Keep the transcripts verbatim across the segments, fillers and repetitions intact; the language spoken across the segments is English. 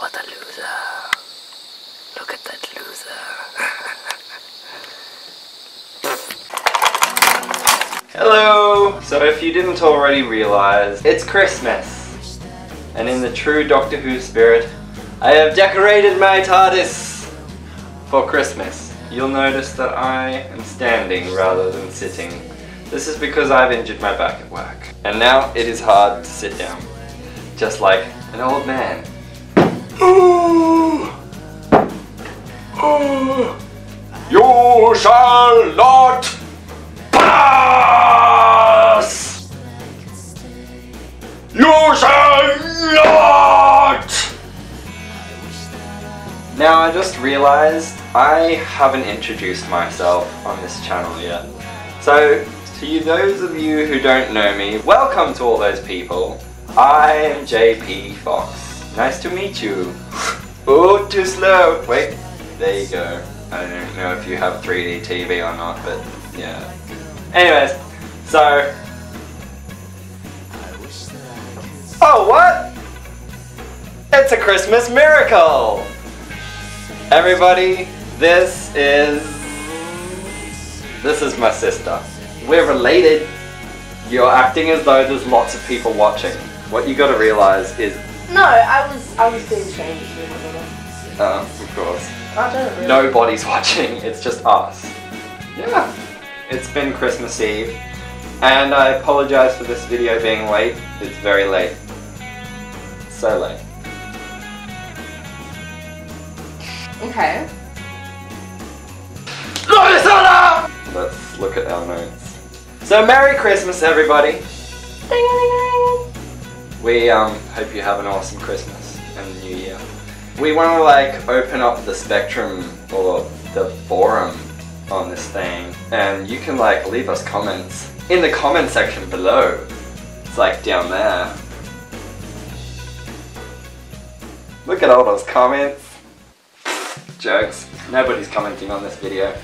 What a loser. Look at that loser. Hello! So if you didn't already realize, it's Christmas. And in the true Doctor Who spirit, I have decorated my Tardis for Christmas. You'll notice that I am standing rather than sitting. This is because I've injured my back at work. And now it is hard to sit down. Just like an old man. You shall not pass! You shall not! Now I just realized I haven't introduced myself on this channel yet. So, to you, those of you who don't know me, welcome to all those people. I am J P Fox. Nice to meet you. Oh, too slow. Wait, there you go. I don't know if you have three D T V or not, but yeah. Anyways, so... Oh, what? It's a Christmas miracle! Everybody, this is... This is my sister. We're related. You're acting as though there's lots of people watching. What you gotta realize is... No, I was I was being changed. Uh, of course. I don't really. Nobody's watching, it's just us. Yeah. It's been Christmas Eve. And I apologize for this video being late. It's very late. So late. Okay. Let's look at our notes. So Merry Christmas everybody! We um, hope you have an awesome Christmas and New Year. We want to like open up the spectrum or the forum on this thing, and you can like leave us comments in the comment section below. It's like down there. Look at all those comments. Jokes. Nobody's commenting on this video.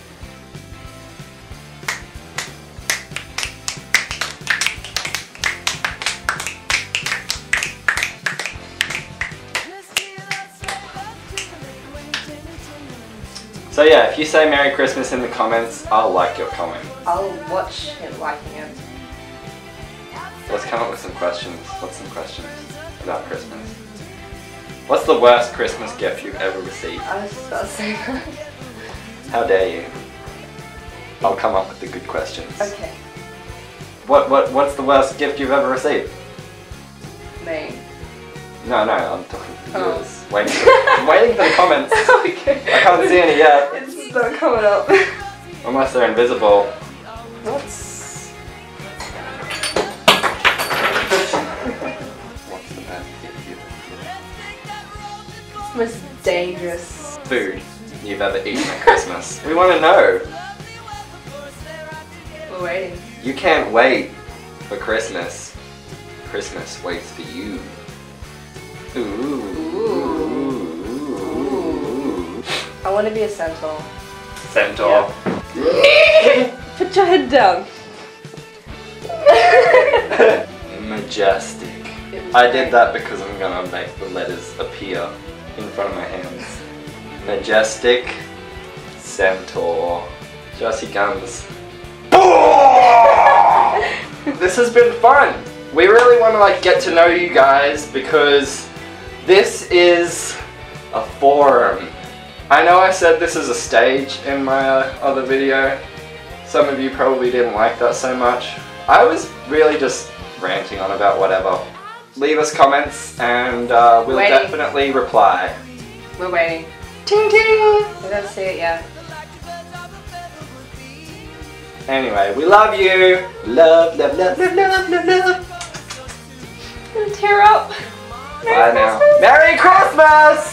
So yeah, if you say Merry Christmas in the comments, I'll like your comment. I'll watch him liking it. Let's come up with some questions. What's some questions about Christmas? What's the worst Christmas gift you've ever received? I was just about to say that. How dare you? I'll come up with the good questions. Okay. What what what's the worst gift you've ever received? Me. No, no, I'm talking to Oh. yours. Waiting for, I'm waiting for the comments. Okay. I can't see any yet. It's not coming up. Unless they're invisible. What's... What's the best gift you've ever Most dangerous. food you've ever eaten at Christmas? We want to know. We're waiting. You can't wait for Christmas. Christmas waits for you. Ooh. Ooh. I want to be a centaur. Centaur. Yeah. Put your head down. Majestic. I did that because I'm gonna make the letters appear in front of my hands. Majestic Centaur. Jesse Guns. This has been fun. We really want to like get to know you guys because this is a forum. I know I said this is a stage in my uh, other video. Some of you probably didn't like that so much. I was really just ranting on about whatever. Leave us comments and uh, we'll Waiting. definitely reply. We're waiting. Ting ting! We don't see it yet. Anyway, we love you! Love, love, love, love, love, love, love! I'm gonna tear up. Bye now. Merry Christmas!